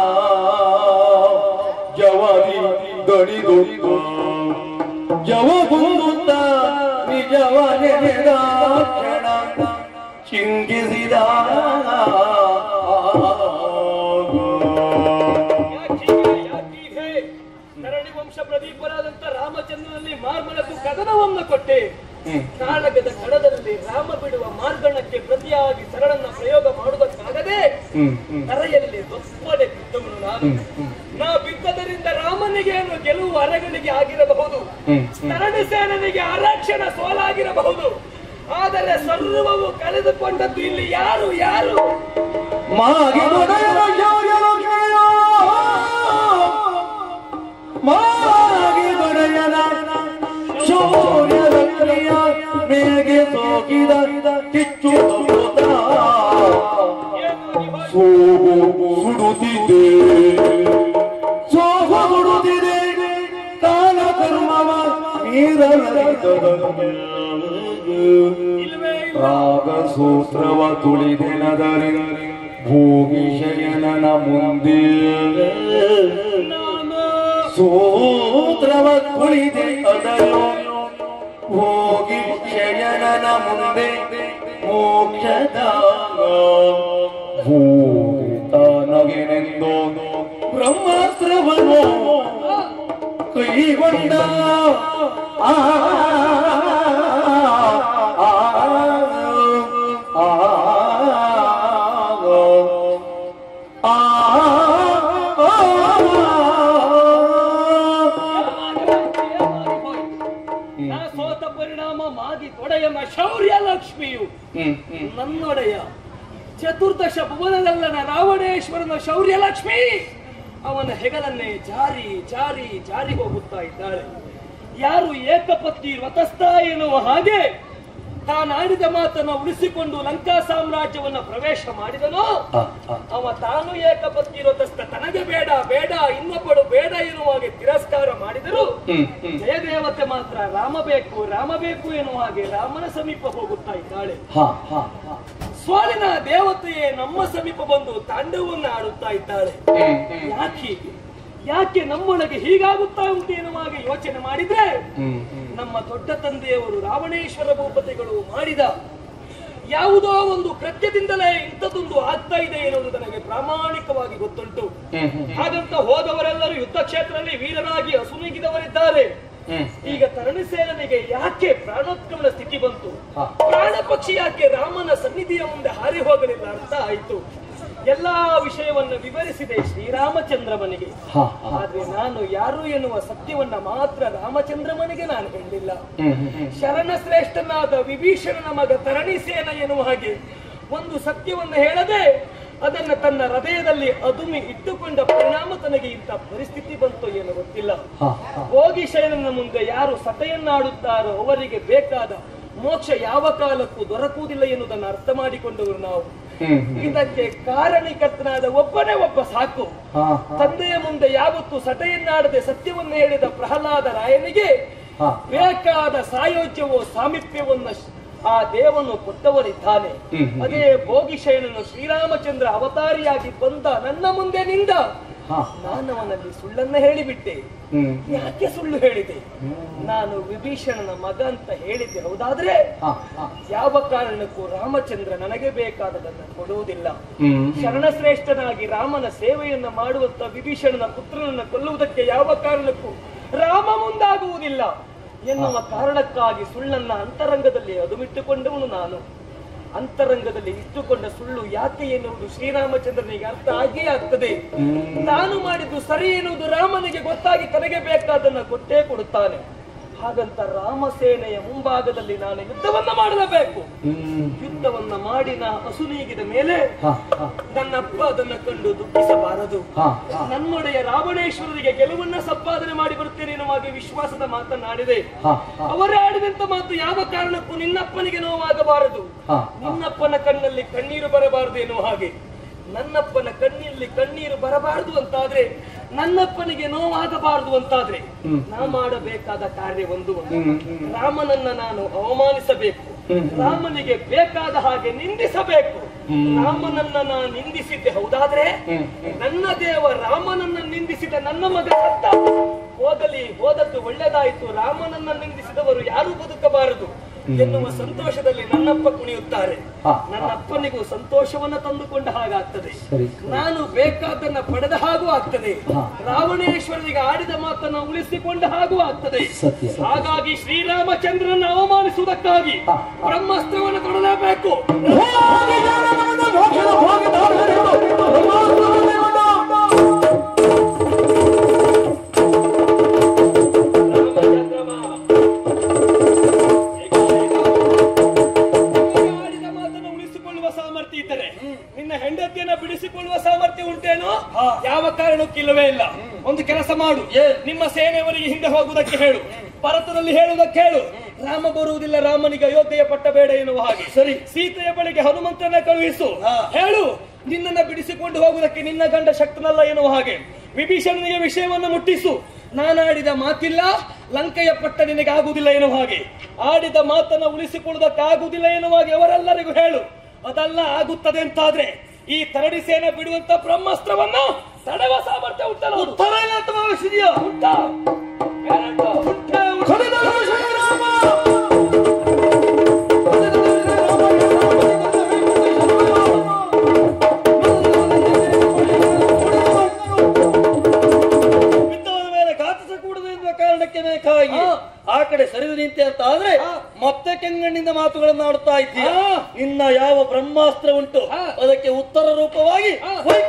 ಜವರಿ ಗಡಿದುತ ಜವಗುಂದುತ ನಿಜವ ನೆನೆದಾಕ್ಷಣ ಚಿಂತಿಸಿದ. ಪ್ರದೀಪರಾದಂತ ರಾಮಚಂದ್ರನಲ್ಲಿ ಮಾರ್ಮಳಕ್ಕೂ ಕದನವನ್ನು ಕೊಟ್ಟೆ. ಕಾಳಗದ ಕಡದಲ್ಲಿ ರಾಮ ಬಿಡುವ ಮಾರ್ಗಣಕ್ಕೆ ಪ್ರತಿಯಾಗಿ ಸರಳನ್ನ ಪ್ರಯೋಗ ಮಾಡುವುದಕ್ಕಾಗದೆ ಕರೆಯಲ್ಲಿ ದೊಪ್ಪಡೆ ಬಿದ್ದವನು ನಾನು. ನಾ ಬಿದ್ದದರಿಂದ ರಾಮನಿಗೇನು ಗೆಲುವು ಅರಗನಿಗೆ ಆಗಿರಬಹುದು, ಸರಣಿ ಸೇನನಿಗೆ ಆರಕ್ಷಣ ಸೋಲಾಗಿರಬಹುದು, ಆದರೆ ಸರ್ವವು ಕಳೆದುಕೊಂಡದ್ದು ಇಲ್ಲಿ ಯಾರು ಯಾರು? ಮಾಗಿ ದೊರೆಯನ ಶೌರ್ಯದಕ್ರಿಯ ಮೇಗೆ ಸೋಕಿದ ಕಿಚ್ಚು ಸೋಗು ಸುಡುತ್ತಿದೆ, ಸೋಗು ಸುಡುತ್ತಿದೆ ಕಾಲ ಕರ್ಮವ ರಾಗ ಸೂತ್ರವ ತುಳಿದೆನದರೆ ಭೂಮಿ ಶಯನನ ಮುಂದೆ ಸೂತ್ರವ ಕುಳಿದೆ ಅದನ್ನು ಹೋಗಿ ಶಯನನ ಮುಂದೆ ಮೋಕ್ಷದ ಭೂತಾನಗೆನೆಂದು ಬ್ರಹ್ಮಾಸ್ತ್ರವನ್ನು ಕೈಗೊಂಡ ಶೌರ್ಯ ಲಕ್ಷ್ಮಿಯು ನನ್ನೊಡೆಯ ಚತುರ್ದಶ ಭುವನದಲ್ಲನ ರಾವಣೇಶ್ವರನ ಶೌರ್ಯ ಲಕ್ಷ್ಮಿ ಅವನ ಹೆಗಲನ್ನೇ ಜಾರಿ ಜಾರಿ ಜಾರಿ ಹೋಗುತ್ತಾ ಇದ್ದಾಳೆ. ಯಾರು ಏಕಪತ್ನಿ ವ್ರತಸ್ಥ ಎನ್ನುವ ಹಾಗೆ ತಾನಾಡಿದ ಮಾತನ್ನು ಉಳಿಸಿಕೊಂಡು ಲಂಕಾ ಸಾಮ್ರಾಜ್ಯವನ್ನ ಪ್ರವೇಶ ಮಾಡಿದನೋ ಅವ ತಾನು ಏಕಪತ್ನಿ ವ್ರತಸ್ಥ, ತನಗೆ ಬೇಡ ಬೇಡ ಇನ್ನೊಬ್ಬಳು ಬೇಡ ಎನ್ನುವ ಹಾಗೆ ತಿರಸ್ಕಾರ ಮಾಡಿದರು. ಜಯದೇವತೆ ಮಾತ್ರ ರಾಮ ಬೇಕು ರಾಮ ಬೇಕು ಎನ್ನುವ ಹಾಗೆ ರಾಮನ ಸಮೀಪ ಹೋಗುತ್ತಾ ಇದ್ದಾಳೆ. ಸೋಲಿನ ದೇವತೆಯೇ ನಮ್ಮ ಸಮೀಪ ಬಂದು ತಾಂಡವನ್ನ ಆಡುತ್ತಾ ಇದ್ದಾಳೆ. ಯಾಕೆ ನಮ್ಮೊಳಗೆ ಹೀಗಾಗುತ್ತಾ ಉಂಟು ಎನ್ನುವ ಹಾಗೆ ಯೋಚನೆ ಮಾಡಿದ್ರೆ ನಮ್ಮ ದೊಡ್ಡ ತಂದೆಯವರು ರಾವಣೇಶ್ವರ ಭೂಪತಿಗಳು ಮಾಡಿದ ಯಾವುದೋ ಒಂದು ಕೃತ್ಯದಿಂದಲೇ ಇಂಥದ್ದೊಂದು ಆಗ್ತಾ ಇದೆ ಎನ್ನುವುದು ನನಗೆ ಪ್ರಾಮಾಣಿಕವಾಗಿ ಗೊತ್ತುಂಟು. ಹಾಗಂತ ಹೋದವರೆಲ್ಲರೂ ಯುದ್ಧ ಕ್ಷೇತ್ರದಲ್ಲಿ ವೀರರಾಗಿ ಅಸುನೀಗಿದವರಿದ್ದಾರೆ. ಈಗ ತರಣಿ ಸೇನನಿಗೆ ಯಾಕೆ ಪ್ರಾಣೋತ್ಕ್ರಮಣ ಸ್ಥಿತಿ ಬಂತು? ಪ್ರಾಣ ಪಕ್ಷಿ ಯಾಕೆ ರಾಮನ ಸನ್ನಿಧಿಯ ಮುಂದೆ ಹಾರಿ ಹೋಗಲಿಲ್ಲ ಅಂತ ಆಯ್ತು. ಎಲ್ಲಾ ವಿಷಯವನ್ನ ವಿವರಿಸಿದೆ ಶ್ರೀರಾಮಚಂದ್ರಮನಿಗೆ. ಆದ್ರೆ ನಾನು ಯಾರು ಎನ್ನುವ ಸತ್ಯವನ್ನ ಮಾತ್ರ ರಾಮಚಂದ್ರಮನಿಗೆ ನಾನು ಹೇಳಿಲ್ಲ. ಶರಣ ಶ್ರೇಷ್ಠನಾದ ವಿಭೀಷಣನ ಮಗ ತರಣಿಸೇನ ಎನ್ನುವ ಹಾಗೆ ಒಂದು ಸತ್ಯವನ್ನ ಹೇಳದೆ ಅದನ್ನ ತನ್ನ ಹೃದಯದಲ್ಲಿ ಅದುಮಿ ಇಟ್ಟುಕೊಂಡ ಪರಿಣಾಮ ತನಗೆ ಇಂಥ ಪರಿಸ್ಥಿತಿ ಬಂತು ಏನು ಗೊತ್ತಿಲ್ಲ. ಭೋಗಿಶಯನನ ಮುಂದೆ ಯಾರು ಸತೆಯನ್ನಾಡುತ್ತಾರೋ ಅವರಿಗೆ ಬೇಕಾದ ಮೋಕ್ಷ ಯಾವ ಕಾಲಕ್ಕೂ ದೊರಕುವುದಿಲ್ಲ ಎನ್ನುವುದನ್ನು ಅರ್ಥ ಮಾಡಿಕೊಂಡವರು ನಾವು. ಇದಕ್ಕೆ ಕಾರಣೀಕರ್ತನಾದ ಒಬ್ಬನೇ ಒಬ್ಬ ಸಾಕು. ತಂದೆಯ ಮುಂದೆ ಯಾವತ್ತು ಸಟೆಯನ್ನಾಡದೆ ಸತ್ಯವನ್ನು ಹೇಳಿದ ಪ್ರಹ್ಲಾದ ರಾಯನಿಗೆ ಬೇಕಾದ ಸಾಯೋಜ್ಯವೋ ಸಾಮೀಪ್ಯವನ್ನ ಆ ದೇವನು ಕೊಟ್ಟವರಿದ್ದಾನೆ. ಅದೇ ಭೋಗಿಶಯನನು ಶ್ರೀರಾಮಚಂದ್ರ ಅವತಾರಿಯಾಗಿ ಬಂದ ನನ್ನ ಮುಂದೆ ನಿಂದ ನಾನು ಅವನಲ್ಲಿ ಸುಳ್ಳನ್ನ ಹೇಳಿಬಿಟ್ಟೆ. ಯಾಕೆ ಸುಳ್ಳು ಹೇಳಿದೆ? ನಾನು ವಿಭೀಷಣನ ಮಗ ಅಂತ ಹೇಳಿದ್ದೆ ಹೌದಾದ್ರೆ ಯಾವ ಕಾರಣಕ್ಕೂ ರಾಮಚಂದ್ರ ನನಗೆ ಬೇಕಾದದನ್ನು ಕೊಡುವುದಿಲ್ಲ. ಶರಣಶ್ರೇಷ್ಠನಾಗಿ ರಾಮನ ಸೇವೆಯನ್ನ ಮಾಡುವಂತ ವಿಭೀಷಣನ ಪುತ್ರನನ್ನ ಕೊಲ್ಲುವುದಕ್ಕೆ ಯಾವ ಕಾರಣಕ್ಕೂ ರಾಮ ಮುಂದಾಗುವುದಿಲ್ಲ ಎನ್ನುವ ಕಾರಣಕ್ಕಾಗಿ ಸುಳ್ಳನ್ನ ಅಂತರಂಗದಲ್ಲಿ ಅದುಮಿಟ್ಟುಕೊಂಡವನು ನಾನು. ಅಂತರಂಗದಲ್ಲಿ ಇಟ್ಟುಕೊಂಡ ಸುಳ್ಳು ಯಾಕೆ ಎನ್ನುವುದು ಶ್ರೀರಾಮಚಂದ್ರನಿಗೆ ಅರ್ಥ ಆಗೇ ಆಗ್ತದೆ. ನಾನು ಮಾಡಿದ್ದು ಸರಿ ಎನ್ನುವುದು ರಾಮನಿಗೆ ಗೊತ್ತಾಗಿ ತನಗೆ ಬೇಕಾದನ್ನ ಕೊಟ್ಟೇ ಕೊಡುತ್ತಾನೆ. ಹಾಗಂತ ರಾಮಸೇನೆಯ ಮುಂಭಾಗದಲ್ಲಿ ನಾನು ಯುದ್ಧವನ್ನ ಮಾಡಲೇಬೇಕು. ಯುದ್ಧವನ್ನ ಮಾಡಿ ನಾ ಅಸುನೀಗಿದ ಮೇಲೆ ನನ್ನಪ್ಪ ಅದನ್ನ ಕಂಡು ದುಃಖಿಸಬಾರದು. ನನ್ನೊಡೆಯ ರಾವಣೇಶ್ವರರಿಗೆ ಗೆಲುವನ್ನ ಸಂಪಾದನೆ ಮಾಡಿ ಬರುತ್ತೇನೆ ಎನ್ನುವ ವಿಶ್ವಾಸದ ಮಾತನಾಡಿದೆ. ಅವರೇ ಆಡಿದಂತ ಮಾತು ಯಾವ ಕಾರಣಕ್ಕೂ ನಿನ್ನಪ್ಪನಿಗೆ ನೋವಾಗಬಾರದು, ನಿನ್ನಪ್ಪನ ಕಣ್ಣಲ್ಲಿ ಕಣ್ಣೀರು ಬರಬಾರದು ಎನ್ನುವ ಹಾಗೆ. ನನ್ನಪ್ಪನ ಕಣ್ಣಲ್ಲಿ ಕಣ್ಣೀರು ಬರಬಾರದು ಅಂತಾದ್ರೆ, ನನ್ನಪ್ಪನಿಗೆ ನೋವಾಗಬಾರದು ಅಂತಾದ್ರೆ ನಾ ಮಾಡಬೇಕಾದ ಕಾರ್ಯ ಒಂದು, ರಾಮನನ್ನ ನಾನು ಅವಮಾನಿಸಬೇಕು, ರಾಮನಿಗೆ ಬೇಕಾದ ಹಾಗೆ ನಿಂದಿಸಬೇಕು. ರಾಮನನ್ನ ನಾನು ನಿಂದಿಸಿದ್ದೆ ಹೌದಾದ್ರೆ ನನ್ನ ದೇವ ರಾಮನನ್ನ ನಿಂದಿಸಿದ ನನ್ನ ಮಗ ಸತ್ತ ಹೋಗಲಿ, ಹೋದದ್ದು ಒಳ್ಳೆದಾಯಿತು, ರಾಮನನ್ನ ನಿಂದಿಸಿದವರು ಯಾರೂ ಬದುಕಬಾರದು ಎನ್ನುವ ಸಂತೋಷದಲ್ಲಿ ನನ್ನಪ್ಪ ಕುಣಿಯುತ್ತಾರೆ. ನನ್ನಪ್ಪನಿಗೂ ಸಂತೋಷವನ್ನ ತಂದುಕೊಂಡ ಹಾಗಾಗ್ತದೆ, ನಾನು ಬೇಕಾದನ್ನ ಪಡೆದ ಹಾಗೂ ಆಗ್ತದೆ, ರಾವಣೇಶ್ವರನಿಗೆ ಆಡಿದ ಮಾತನ್ನ ಉಳಿಸಿಕೊಂಡ ಹಾಗೂ ಆಗ್ತದೆ. ಹಾಗಾಗಿ ಶ್ರೀರಾಮಚಂದ್ರನ ಅವಮಾನಿಸುವುದಕ್ಕಾಗಿ ಬ್ರಹ್ಮಾಸ್ತ್ರವನ್ನು ತೊಡಲೇಬೇಕು. ನಿನ್ನ ಹೆಂಡತಿಯನ್ನ ಬಿಡಿಸಿಕೊಳ್ಳುವ ಸಾಮರ್ಥ್ಯ ಉಂಟೇನೋ? ಯಾವ ಕಾರಣಕ್ಕಿಲ್ಲವೇ ಇಲ್ಲ. ಒಂದು ಕೆಲಸ ಮಾಡು, ನಿಮ್ಮ ಸೇನೆಯವರಿಗೆ ಹಿಂದೆ ಹೋಗುವುದಕ್ಕೆ ಹೇಳು, ಭರತನಲ್ಲಿ ಹೇಳುವುದಕ್ಕೆ ಹೇಳು, ರಾಮ ಬರುವುದಿಲ್ಲ, ರಾಮನಿಗೆ ಅಯೋಧ್ಯೆಯ ಪಟ್ಟ ಬೇಡ ಎನ್ನುವ ಹಾಗೆ. ಸರಿ, ಸೀತೆಯ ಬಳಿಗೆ ಹನುಮಂತನ ಕಳುಹಿಸು, ಹೇಳು ನಿನ್ನನ್ನ ಬಿಡಿಸಿಕೊಂಡು ಹೋಗುವುದಕ್ಕೆ ನಿನ್ನ ಗಂಡ ಶಕ್ತನಲ್ಲ ಎನ್ನುವ ಹಾಗೆ. ವಿಭೀಷಣನಿಗೆ ವಿಷಯವನ್ನು ಮುಟ್ಟಿಸು, ನಾನಾಡಿದ ಮಾತಿಲ್ಲ, ಲಂಕೆಯ ಪಟ್ಟ ನಿನಗೆ ಆಗುವುದಿಲ್ಲ ಎನ್ನುವ ಹಾಗೆ, ಆಡಿದ ಮಾತನ್ನ ಉಳಿಸಿಕೊಳ್ಳುವುದಕ್ಕಾಗುವುದಿಲ್ಲ ಎನ್ನುವ ಹಾಗೆ ಅವರೆಲ್ಲರಿಗೂ ಹೇಳು. ಅದೆಲ್ಲ ಆಗುತ್ತದೆ ಅಂತಾದ್ರೆ ಈ ತರಡಿ ಸೇನೆ ಬಿಡುವಂತ ಬ್ರಹ್ಮಾಸ್ತ್ರವನ್ನ ತಡೆವ ಸಾಮರ್ಥ್ಯ ಉಂಟಲ್ಲ? ಉತ್ತರ ಇಲ್ಲ ಅಂತ ಭಾವಿಸಿದೆಯಾ? ಉಂಟಾ? ಬೇಕಾಗಿ ಆ ಕಡೆ ಸರಿದು ನಿಂತೆ ಅಂತ ಆದ್ರೆ ಮತ್ತೆ ಕೆಂಗಣ್ಣಿಂದ ಮಾತುಗಳನ್ನು ಆಡುತ್ತಾ ಇದ್ದೀಯ. ನಿನ್ನ ಯಾವ ಬ್ರಹ್ಮಾಸ್ತ್ರ ಉಂಟು ಅದಕ್ಕೆ ಉತ್ತರ ರೂಪವಾಗಿ